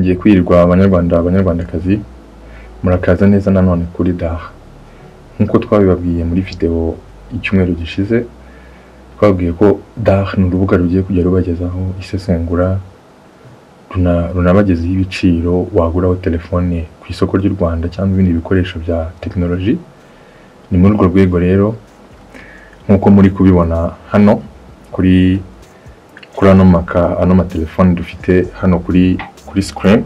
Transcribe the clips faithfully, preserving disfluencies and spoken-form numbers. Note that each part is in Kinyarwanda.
mwongeye kwirirwa abanyarwanda abanyarwandakazi murakaza neza nanone kuri Daha. Nkuko twabibabwiye muri video icyumweru gishize, twabwiye ko Daha ni urubuga rugiye kujya rubagezaho isesengura runabagezaho ibiciro waguraho telefone ku isoko ry'u Rwanda cyangwa ibindi bikoresho bya technology. Ni muri urwo rwego rero nkuko muri kubibona hano kuri kuri ano maka ano matelefone dufite hano kuri kuri screen,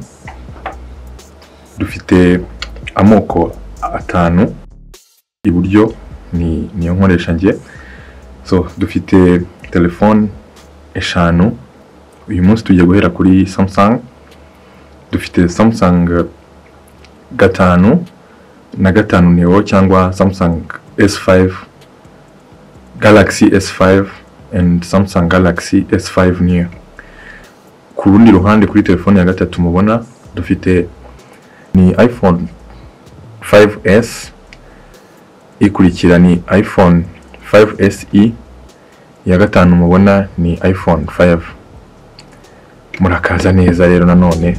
dufite amoko atanu. Iburyo ni niyo nkoresha nge, so dufite telefone eshanu. Uyu munsi tugiye guhera kuri Samsung. Dufite Samsung gatanu na gatanu Neo cyangwa Samsung S five, Galaxy S five and Samsung Galaxy S five Neo. Ku rundi ruhande kuri telefone ya gatatu mubona dufite ni iPhone five S, ikurikira ni iPhone five S E, ya gatanu mubona ni iPhone five. Murakaza neza rero nanone.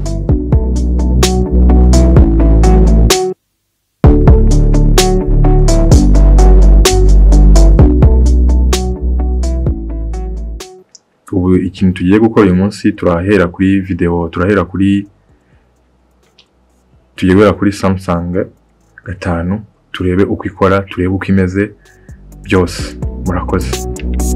Ubu ikintu tugiye gukora uyu munsi turahera kuri video, turahera kuri tugiye guhera kuri Samsung gatanu, turebe uko ikora, turebe uko imeze byose. Murakoze.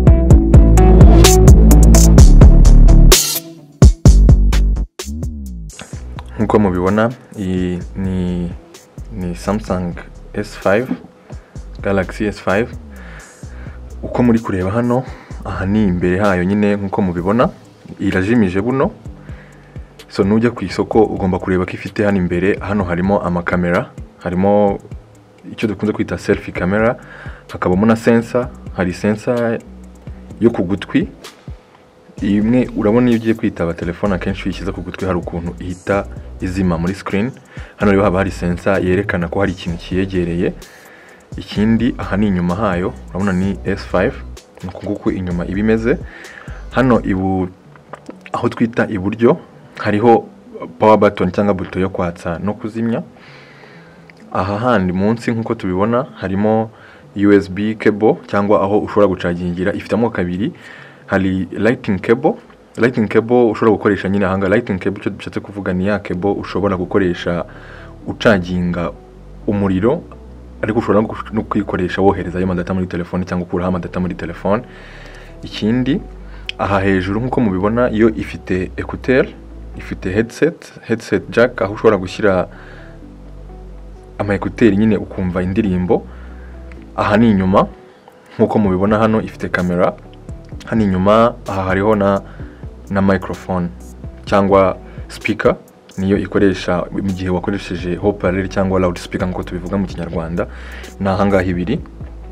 Nkuko mubibona iyi ni ni Samsung S five, Galaxy S five. Uko muri kureba hano, aha ni imbere hayo nyine nkuko mubibona irajimije buno. So nujya ku isoko ugomba kureba ko ifite hano imbere. Hano harimo amakamera, harimo icyo dukunze kwita selfie camera, hakabamo na sensor. Hari sensor yo ku gutwi imwe, urabona iyo ugiye kwitaba telefone akenshi uyishyize ku gutwi hari ukuntu ihita izima muri screen. Hano rero haba hari sensor yerekana ko hari ikintu kiyegereye. Ikindi aha ni inyuma hayo, urabona ni S five, nuko inyuma ibimeze. Hano ibu aho twita iburyo hariho power button cyangwa buto yo kwatsa no kuzimya. Aha handi munsi nkuko tubibona harimo U S B cable cyangwa aho ushobora gucagingira. Ifitamo kabiri, hari lighting cable. Lighting cable ushobora gukoresha nyine hanga. Lighting cable cyo bishatse kuvuga ni ya cable ushobora gukoresha ucaginga umuriro, ariko ushobora no kwikoresha wohereza ayo data muri telefone cyangwa ukuraho data muri telefone. Ikindi aha hejuru nkuko mubibona iyo ifite écouteur, ifite headset, headset jack aho ushobora gushyira ama écouteur nyine ukumva indirimbo. Aha ni inyuma nkuko mubibona hano ifite kamera. Hano inyuma aha hariho na na microphone cyangwa speaker, niyo ikoresha mu gihe wakoresheje haut-parleur cyangwa loudspeaker nkuko tubivuga mu Kinyarwanda. Na hanga ibiri.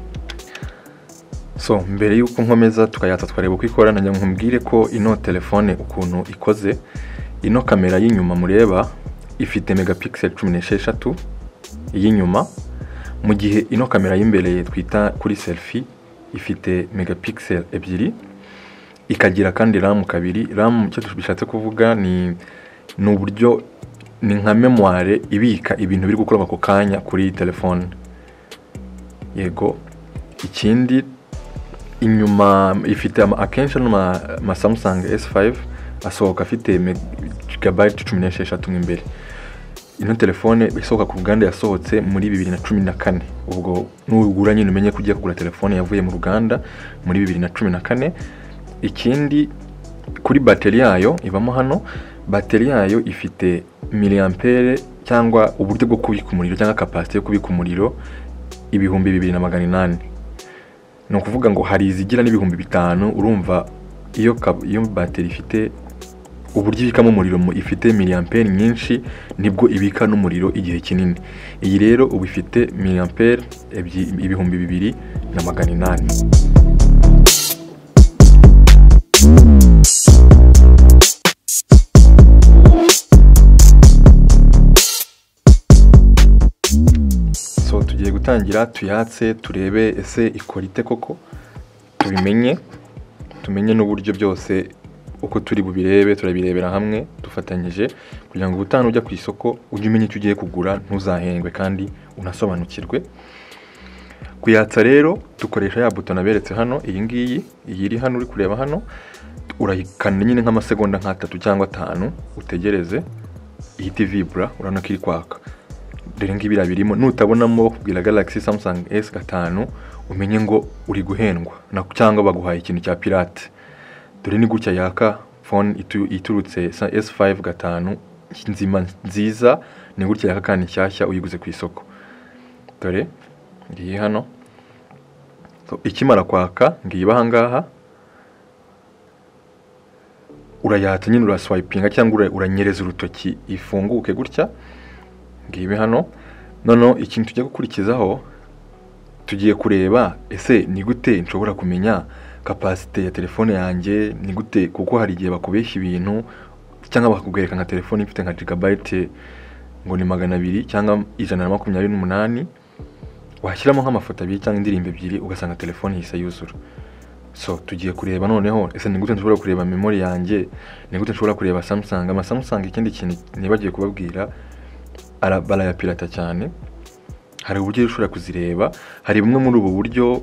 So mbere yuko nkomeza tukayata twareba uko ikora, najya nkumbwire ko ino telefone ukuntu ikoze. Ino kamera y'inyuma mureba ifite megapixel cumi n'esheshatu y'inyuma, mu gihe ino kamera y'imbere twita kuri selfie ifite megapixel ebyiri. Ikagira kandi RAM kabiri. RAM cyo bishatse kuvuga ni n'uburyo ni nka memoire ibika ibintu biri gukora ako kanya kuri telefone. Yego. Ikindi inyuma ifite akenshi no ma Samsung S five asohoka afite megabyte cumi n'esheshatu imbere. Ino telefone isohoka ku ruganda yasohotse muri bibiri na cumi na kane. Ubwo nugura nyine umenye kujya kugura telefone yavuye mu ruganda muri bibiri na cumi na kane. Ikindi kuri battery yayo ibamo hano, battery yayo ifite miliampere cyangwa uburyo bwo kubika umuriro cyangwa capacity yo kubika umuriro ibihumbi bibiri na magana inani. No kuvuga ngo hari izigira n'ibihumbi bitanu. Urumva iyo iyo battery ifite uburyo ibikamo umuriro ifite miliampere nyinshi, nibwo ibika n'umuriro igihe kinini. Iyi rero ubu ifite miliampere ibihumbi bibiri na magana inani. So tugiye gutangira tuyatse turebe ese ikora ite koko, tubimenye tumenye n'uburyo byose uko turi bubirebe turabirebera hamwe dufatanyije kugira ngo ubutano ujya ku isoko ujye umenya icyo ugiye kugura ntuzahengwe kandi unasobanukirwe. Kuyatsa rero dukoresha ya buto naberetse hano, iyi ngiyi iyi iri hano uri kureba hano, urayikanda nyine nk'amasegonda nk'atatu cyangwa atanu utegereze ihita vibra, urabona ko iri kwaka. Dore ngibi birabirimo, nutabonamo bakubwira Galaxy Samsung S five umenye ngo uri guhendwa na cyangwa baguhaye ikintu cya pirate. Dore ni gutya yaka phone itu, iturutse S five nzima nziza, ni gutya yaka kandi nshyashya uyiguze ku isoko. Dore iri hano, so ikimara kwaka ngiba hangaha urayata nyine uraswipinga cyangwa uranyereza urutoki ifunguke gutya. Ngibe hano nono ikintu tujya gukurikizaho tugiye kureba ese ni gute nshobora kumenya capacity ya telefone yanjye, ni gute kuko hari igihe bakubeshya ibintu cyangwa bakugwereka nka telefone ifite nka gigabyte ngo ni magana abiri cyangwa ijana na makumyabiri n'umunani, washyiramo nk'amafoto abiri cyangwa indirimbo ebyiri ugasanga telefone yise yuzura. So tugiye kureba noneho ese ni gute nshobora kureba memory yanjye, ni gute nshobora kureba Samsung. Ama Samsung ikindi kintu nibagiye kubabwira arabala ya pirata cyane, hari uburyo ushobora kuzireba, hari bumwe muri ubu buryo,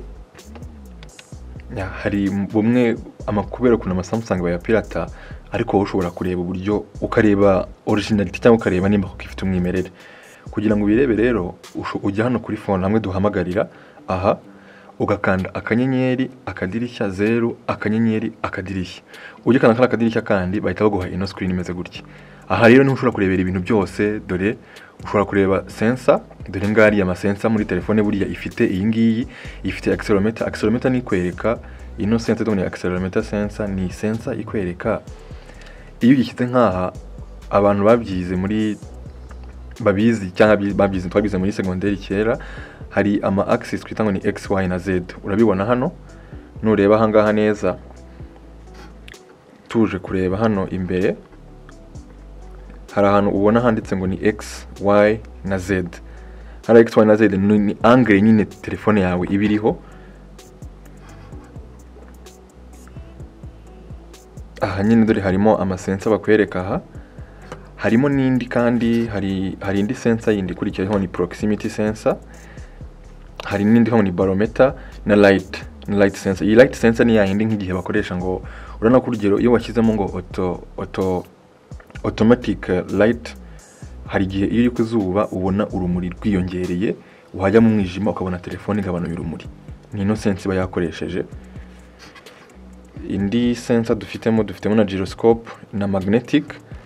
hari bumwe amakubera kuna ama Samsung baya pirata, ariko ushobora kureba uburyo ukareba originality cyangwa ukareba nimba kuko ifite umwimerere. Kugira ngo ubirebe rero ujya hano kuri phone hamwe duhamagarira aha, ugakanda akanyenyeri akadirishya zero akanyenyeri akadirishya, ujye kana kala akadirishya kandi bahita baguha ino screen imeze gutya. Aha rero ni ushobora kurebera ibintu byose, dore ushobora kureba sensor, dore ngari ya sensor muri telefone buriya ifite iyi ngiyi, ifite accelerometer. Accelerometer ni kwereka ino sensor, dore accelerometer sensor ni sensor ikwereka iyo ugishyize nkaha. Abantu babyize muri babizi cyangwa babyize twabize muri secondaire kera, hari ama axis twita ngo ni X, Y na Z. Urabibona hano, nureba hangaha neza tuje kureba hano imbere, hari ahantu ubona handitse ngo ni X, Y na Z. Hari X, Y na Z ni angle nyine telefone yawe ibiriho. Aha nyine dore harimo ama sensor bakwereka aha, harimo n'indi kandi hari hari indi sensor yindi kurikiyeho ni proximity sensor, hari n'indi ho ni barometer na light na light sensor. Iyi light sensor ni yindi nk'igihe bakoresha ngo urana ku rugero iyo washyizemo ngo auto auto automatic light, hari igihe iyo uri kuzuba ubona urumuri rwiyongereye, wajya mu mwijima ukabona telefone igabana y'urumuri. Ni ino sensor bayakoresheje. Indi sensor dufitemo dufitemo na gyroscope na magnetic.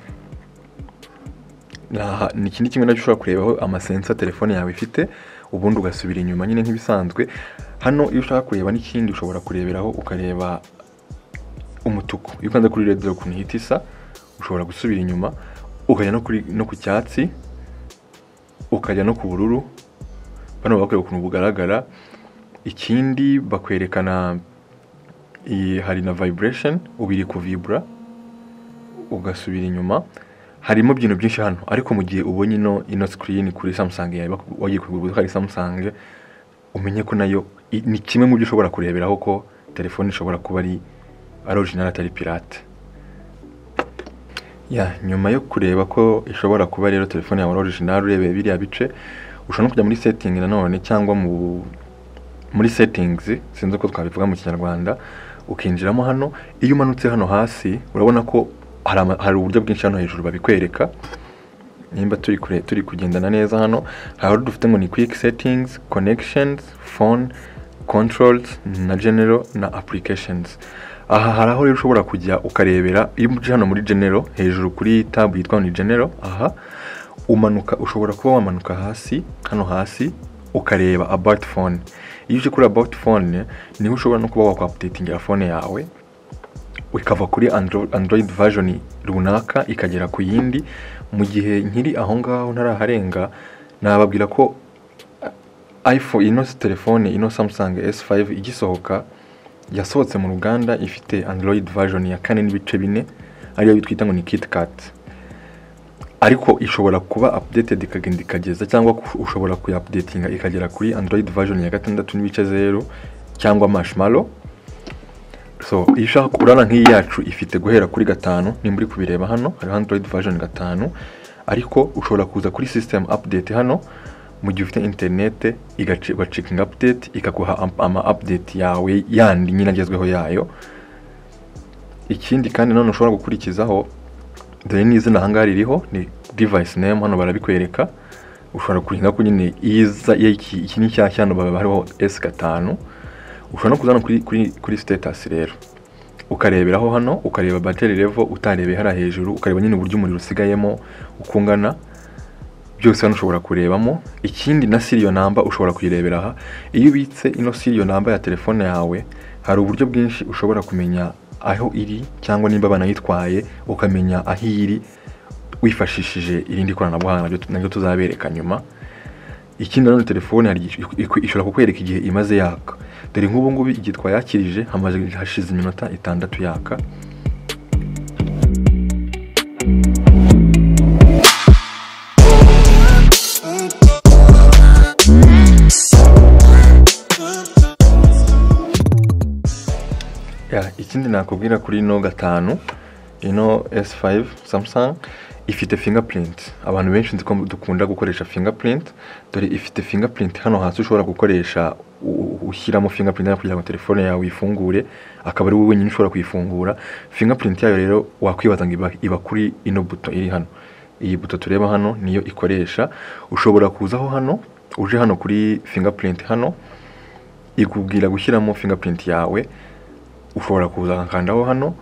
Na ni kindi kimwe nacyo ushobora kurebaho ama sensor telefone yawe ifite, ubundi ugasubira inyuma nyine nk'ibisanzwe. Hano iyo ushaka kureba n'ikindi ushobora kureberaho ukareba umutuku. Iyo ukanze kuri red ukuntu ihita isa, ushobora gusubira inyuma ukajya no kuri no ku cyatsi, ukajya no ku bururu. Bano bakwereka ukuntu bugaragara. Ikindi bakwerekana hari na vibration, ubiri ku vibra ugasubira inyuma. Harimo ibintu byinshi hano, ariko mu gihe ubonye ino ino screen kuri Samsung yawe wagiye kugura kuri Samsung, umenye ko nayo ni kimwe mu byo ushobora kureberaho ko telefone ishobora kuba ari original atari pirate. Ya nyuma yo kureba ko ishobora kuba rero telefone yawe original, urebe biriya bice, ushobora no kujya muri setting nanone cyangwa mu muri settings, sinzi uko twabivuga mu Kinyarwanda, ukinjiramo hano. Iyo umanutse hano hasi urabona ko hari hari uburyo bwinshi hano hejuru babikwereka. Nimba turi kure turi kugendana neza hano, hari dufite ngo ni quick settings, connections, phone, controls na general na applications. Aha hari aho rero ushobora kujya ukarebera. Iyo uje hano muri general hejuru kuri tab yitwa ni general, aha umanuka ushobora kuba wamanuka hasi hano hasi ukareba about phone. Iyo uje kuri about phone niho ushobora no kuba wakwa updating phone yawe, ukava kuri Android, Android version runaka ikagera ku yindi. Mu gihe nkiri aho ngaho ntaraharenga, nababwira ko iPhone ino telefone ino Samsung S five igisohoka yasohotse mu Ruganda ifite Android version ya kane n'ibice bine, ariyo bitwita ngo ni KitKat. Ariko ishobora kuba updated ikagenda ikageza, cyangwa ushobora kuya-updatinga ikagera kuri Android version ya gatandatu n'ibice zero cyangwa Marshmallow. so iyo ushaka kurana nk'iyi yacu ifite guhera kuri gatanu ni muri kubireba hano hari Android version gatanu, ariko ushobora kuza kuri system update hano mu gihe ufite internet igaca checking update ikaguha ama update yawe yandi nyine agezweho yayo. Ikindi kandi none ushobora gukurikizaho dore n'izina hanga ririho ni device name hano barabikwereka, ushobora kurinda ko nyine iza iki ni cyashya hano baba hariho S gatanu. Ushobora no kuzana kuri kuri kuri status rero ukareberaho hano ukareba battery level utarebeye hara hejuru ukareba nyine uburyo umuriro usigayemo ukungana, byose hano ushobora kurebamo. Ikindi na serial number ushobora kuyirebera aha. Iyo ubitse ino serial number ya telefone yawe hari uburyo bwinshi ushobora kumenya aho iri cyangwa nimba banayitwaye ukamenya aho iri wifashishije irindi koranabuhanga nabyo tuzabereka nyuma. Ikindi none telefone hari ishobora kukwereka igihe imaze yaka. Dore nk'ubu ngubu igihe twayakirije hamaze hashize iminota itandatu yaka. Ya ikindi nakubwira kuri ino gatanu ino S five Samsung ifite fingerprint. Abantu benshi nziko dukunda gukoresha fingerprint, dore ifite fingerprint hano hasi ushobora gukoresha ushyiramo fingerprint kugira ngo telefone yawe ifungure, akaba ari wowe wenyine ushobora kuyifungura. Fingerprint yayo rero wakwibaza ngo iba kuri ino buto iri hano. Iyi buto tureba hano niyo ikoresha. Ushobora kuzaho hano uje hano kuri fingerprint hano ikubwira gushyiramo fingerprint yawe. Ushobora kuza kandaho hano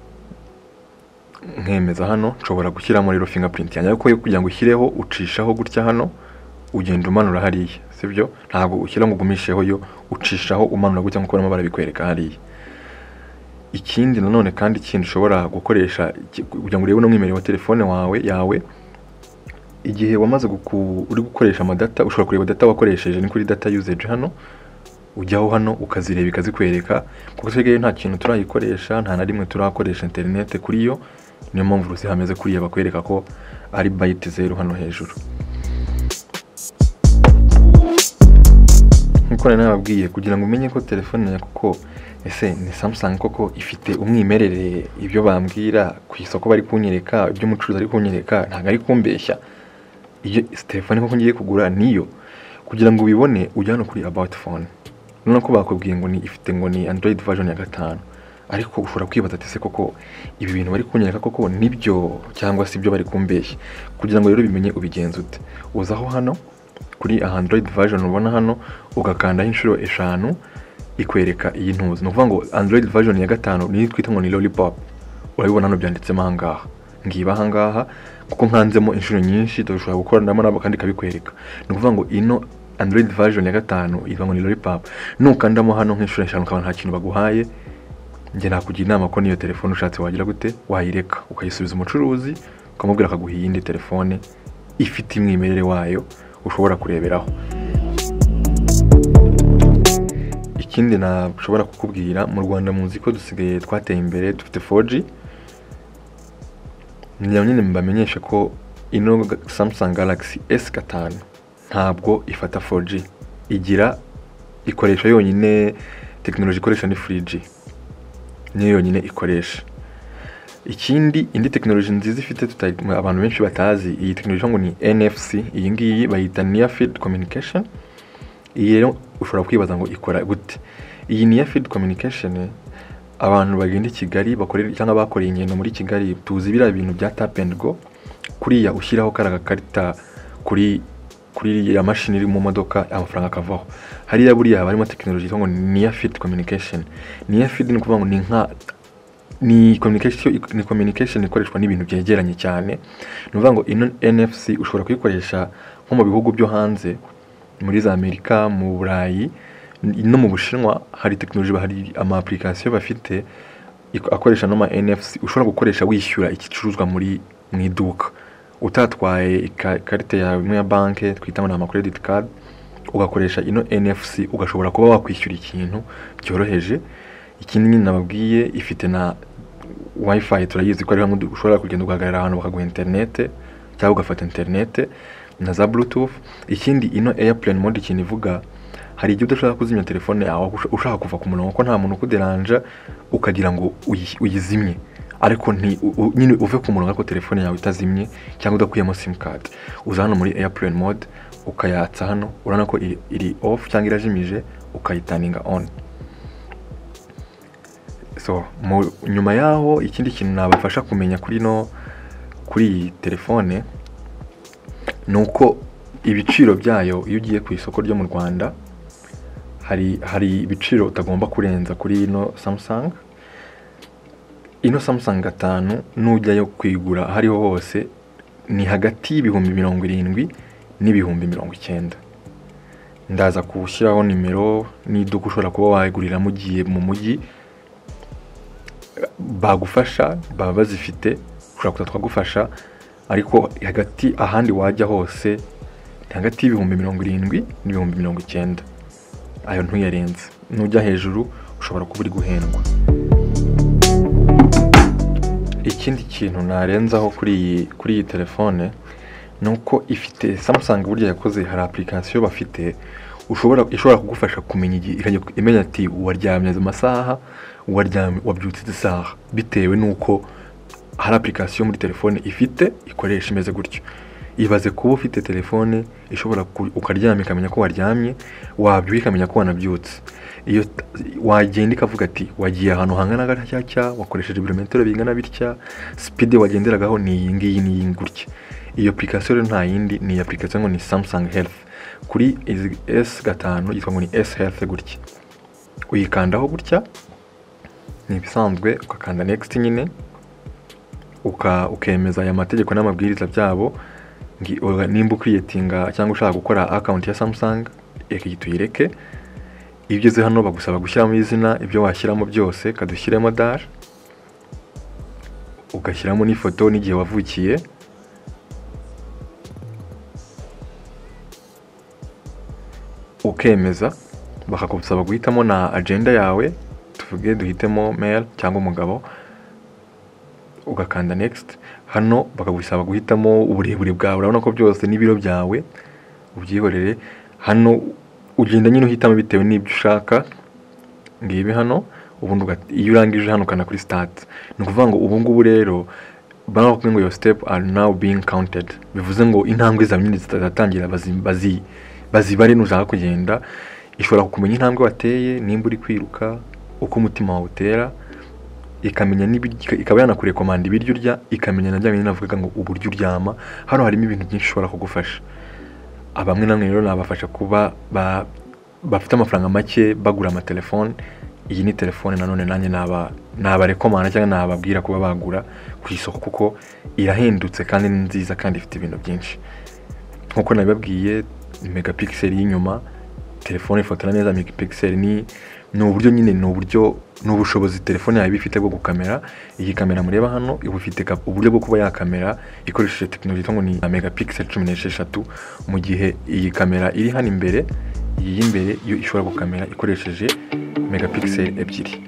nkemeza hano nshobora gushyiramo rero fingerprint yanjye, ariko kugira ngo ushyireho ucishaho gutya hano ugenda umanura hariya, sibyo? Ntabwo ushyira ngo ugumisheho yo ucishaho umanura gutya nkuko barimo barabikwereka hariya. Ikindi nanone kandi ikindi ushobora gukoresha kugira ngo urebe no mwimerere wa telefone wawe yawe igihe wamaze uri gukoresha amadata, ushobora kureba data wakoresheje ni kuri data usage hano ujyaho hano ukazireba ikazikwereka, kuko twegeye nta kintu turayikoresha nta na rimwe turakoresha internet kuri yo, niyo mpamvu rusi hameze kuri ya bakwereka ko ari byte zero hano hejuru. Nkuko nababwiye kugira ngo umenye ko telefone ya koko ese ni Samsung koko ifite umwimerere, ibyo bambwira ku isoko bari kunyereka, ibyo umucuruzi ari kunyereka ntago ari kumbeshya, iyo telefone koko ngiye kugura niyo. Kugira ngo ubibone ujya hano kuri about phone, none ko bakubwiye ngo ni ifite ngo ni Android version ya gatanu, ariko ushobora kwibaza ati se koko ibi bintu bari kunyereka koko nibyo cyangwa si byo bari kumbeshya. Kugira ngo rero bimenye ubigenza ute, uzaho hano kuri Android version ubona hano ugakanda inshuro eshanu ikwereka iyi ntuzi. No kuvuga ngo Android version ya gatanu ni twita ngo ni Lollipop, urabibona hano byanditsemo ahangaha, ngiba ahangaha kuko nkanzemo inshuro nyinshi dushobora gukora ndamo nabo kandi kabikwereka. No kuvuga ngo ino Android version ya gatanu iva ngo ni Lollipop, nukandamo hano nk'inshuro eshanu ukaba nta kintu baguhaye, nge nakugira inama ko niyo telefone ushatse wagira gute wayireka ukayisubiza umucuruzi ukamubwira akaguha iyindi telefone ifite imwimerere wayo ushobora kureberaho. Ikindi nashobora kukubwira, mu Rwanda muzi ko dusigaye twateye imbere dufite four G. Niyo nyine mbamenyesha ko ino Samsung Galaxy S gatanu ntabwo ifata four G, igira ikoresha yonyine technology ikoresha ni three G, niyo yonyine ikoresha. Ikindi indi technology nziza ifite abantu benshi batazi, iyi technology ngo ni N F C, iyi ngiyi bayita Near Field Communication. Iyi rero ushobora kwibaza ngo ikora gute. Iyi Near Field Communication abantu bagenda i Kigali bakorera cyangwa bakoreye ingendo muri Kigali, tuzi bira ibintu bya tap and go, kuriya ushyiraho karaga karita kuri kuri ya machine iri mu modoka amafaranga akavaho. Hariya buriya barimo technology ngo Near Field Communication. Near Field ni kuvuga ngo ni nka ni communication ni communication ikoreshwa n'ibintu byegeranye cyane. Nuvuga ngo ino N F C ushobora kuyikoresha nko mu bihugu byo hanze muri za Amerika, mu Burayi no mu Bushinwa. Hari technology bahari ama application bafite akoresha no ma N F C ushobora gukoresha wishyura ikicuruzwa muri mu iduka utatwaye ikarita yawe mu ya banke twita ngo na credit card, ugakoresha ino N F C ugashobora kuba wakwishyura ikintu byoroheje. Ikindi nyine nababwiye ifite na wifi, turayizi ko ari hamwe ushobora kugenda ugahagarara ahantu bakaguha internet cyangwa ugafata internet na za bluetooth. Ikindi ino airplane mode ikintu ivuga hari igihe udashaka kuzimya telefone yawe ushaka kuva ku murongo ko nta muntu ukuderanja ukagira ngo uyizimye ariko nti nyine uve ku murongo ko telefone yawe itazimye cyangwa udakuyemo sim card uza hano muri airplane mode ukayatsa hano urana ko iri, iri off cyangwa irajimije ukayitaninga on. So mu, nyuma yaho ikindi kintu nabafasha kumenya kuri no kuri telefone nuko ibiciro byayo iyo ugiye ku isoko ryo mu Rwanda hari hari ibiciro utagomba kurenza kuri ino Samsung. Ino Samsung gatanu nujyayo kwigura hariho hose ni hagati y'ibihumbi mirongo irindwi n'ibihumbi mirongo icyenda. Ndaza kushyiraho nimero n'iduka ushobora kuba wayigurira mugiye mu mujyi bagufasha baba bazifite ushobora kuza twagufasha ariko hagati ahandi wajya hose hagati y'ibihumbi mirongo irindwi n'ibihumbi mirongo icyenda. Ayo ntuyarenze, nujya hejuru ushobora kuba uri guhendwa. Ikindi kintu narenzaho kuri iyi kuri iyi telefone nuko ifite Samsung burya yakoze hari application bafite ushobora ishobora kugufasha kumenya igihe imenya ati waryamye amasaha waryamye wabyutse isaha bitewe nuko hari application muri telefone ifite ikoresha imeze gutyo. Ibaze kuba ufite telefone ishobora ukaryama ikamenya ko waryamye wabyuka ikamenya ko wanabyutse. Iyo wagenda ikavuga ati wagiye ahantu hangana gatya wakoresheje ibirometero bingana bitya speed wagenderagaho ni iyi ngiyi ni ingurya. Iyo application nta yindi ni application ngo ni Samsung Health kuri S gatanu yitwa ngo ni S Health gutya. Uyikandaho gutya ni bisanzwe ukakanda next nyine uka ukemeza aya mategeko n'amabwiriza byabo ngi nimba ukriyetinga cyangwa ushaka gukora account ya Samsung ekiyituyireke. Ibyo ze hano bagusaba gushyiramo izina ibyo washyiramo byose kadushyiremo dash ugashyiramo n'ifoto n'igihe wavukiye ukemeza bakakubusaba guhitamo na agenda yawe tuvuge duhitemo male cyangwa umugabo ugakanda next. Hano bakagusaba guhitamo uburebure bwawe urabona ko byose n'ibiro byawe ubyihorere. Hano ugenda nyine uhitamo bitewe n'ibyo ushaka ngibi hano ubundi iyo urangije hano kana kuri start ni ukuvuga ngo ubu ngubu rero baravuga ngo your step are now being counted bivuze ngo intambwe za nyine zitatangira bazi bazibare nushaka kugenda ishobora kukumenya intambwe wateye nimba uri kwiruka uko umutima wawe utera ikamenya n'ibiryo ikaba yanakure command ibiryo urya ikamenya na byamwe navuga ngo uburyo uryama. Hano harimo ibintu byinshi ushobora kugufasha. Abamwe namwe rero nabafasha kuba ba bafite amafaranga make bagura ama telefone. Iyi ni telefone nanone nanjye naba naba recommend cyangwa nababwira kuba bagura ku isoko kuko irahendutse kandi nziza kandi ifite ibintu byinshi. Nkuko nabibabwiye megapixel y'inyuma telefone ifotora neza megapixel ni no buryo nyine no buryo n'ubushobozi telefone yawe bifite bwo gukamera. Iyi kamera mureba hano ibufite uburyo bwo kuba yakamera ikoresheje technology ngo ni megapixel cumi n'esheshatu mu gihe iyi kamera iri hano imbere iyi imbere yo ishobora gukamera ikoresheje megapixel ebyiri.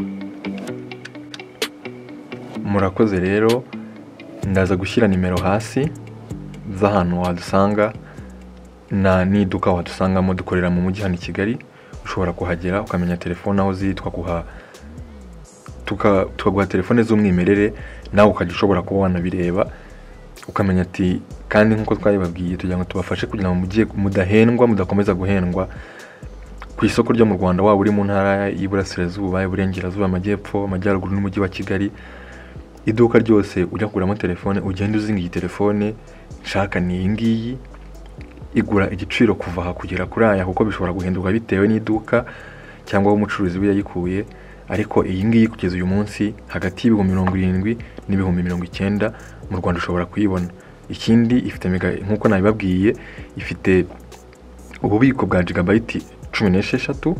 Murakoze rero ndaza gushyira nimero hasi z'ahantu wadusanga na niduka wadusangamo dukorera mu mujyi hano i Kigali. Ushobora kuhagera ukamenya telefone aho zitwa kuha tuka tukaguha telefone z'umwimerere nawe ukajya ushobora kuba wanabireba ukamenya ati kandi nkuko twabibabwiye tugira ngo tubafashe kugira ngo mugiye mudahendwa mudakomeza guhendwa ku isoko ryo mu Rwanda waba uri mu ntara y'Iburasirazuba y'Uburengerazuba Amajyepfo Amajyaruguru n'umujyi wa Kigali. Iduka ryose ujya kuguramo telefone ugenda uzinga iyi telefone shaka ni iyi ngiyi igura igiciro kuva aha kugera kuri aya kuko bishobora guhinduka bitewe n'iduka cyangwa umucuruzi we yayikuye. Ariko iyi ngiyi kugeza uyu munsi hagati y'ibihumbi mirongo irindwi n'ibihumbi mirongo icyenda mu Rwanda ushobora kuyibona. Ikindi ifite mega nkuko nabibabwiye ifite ububiko bwa gigabyte cumi n'esheshatu.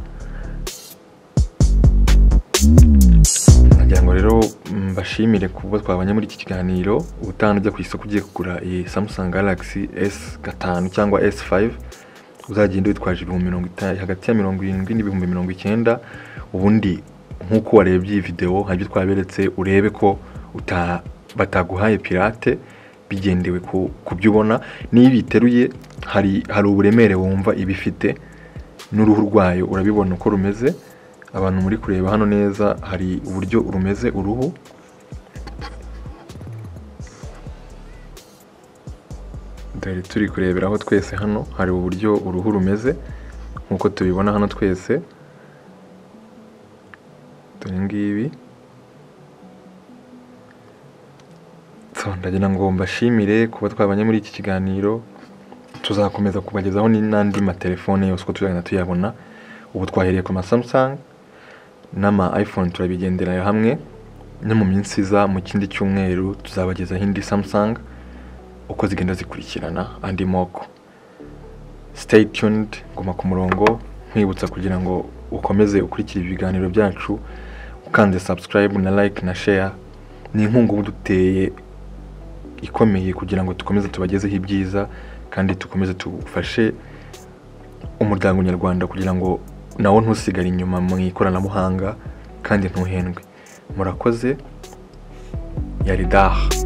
Nagira ngo rero mbashimire kuba twabanye muri iki kiganiro. Ubutanu ujya ku isoko ugiye kugura iyi Samsung Galaxy S gatanu cyangwa S five uzagenda witwaje ibihumbi mirongo itanu hagati ya mirongo irindwi n'ibihumbi mirongo icyenda. Ubundi nkuko warebye iyi video habyo twaberetse urebe ko uta bataguhaye pirate bigendewe ku kubyubona. Niba iteruye hari hari uburemere wumva ibifite n'uruhu rwayo urabibona uko rumeze. Abantu muri kureba hano neza hari uburyo rumeze uruhu, dore turi kureberaho twese hano hari uburyo uruhu rumeze nkuko tubibona hano twese. Dore ngibi so ndagira ngo mbashimire kuba twabanye muri iki kiganiro. Tuzakomeza kubagezaho n'andi matelefone yose uko tuzagenda tuyabona. Ubu twahereye ku ma Samsung n'ama iPhone turabigendera hamwe, no mu minsi iza mu kindi cyumweru tuzabagezaho indi Samsung uko zigenda zikurikirana andi moko. Stay tuned, guma ku murongo, nkwibutsa kugira ngo ukomeze ukurikire ibiganiro byacu, ukande subscribe na like na share. Ni inkunga ubu duteye ikomeye kugira ngo tukomeze tubagezeho ibyiza kandi tukomeze tufashe umuryango nyarwanda kugira ngo nawo ntusigare inyuma mu ikoranabuhanga kandi ntuhendwe. Murakoze. Yari Daha.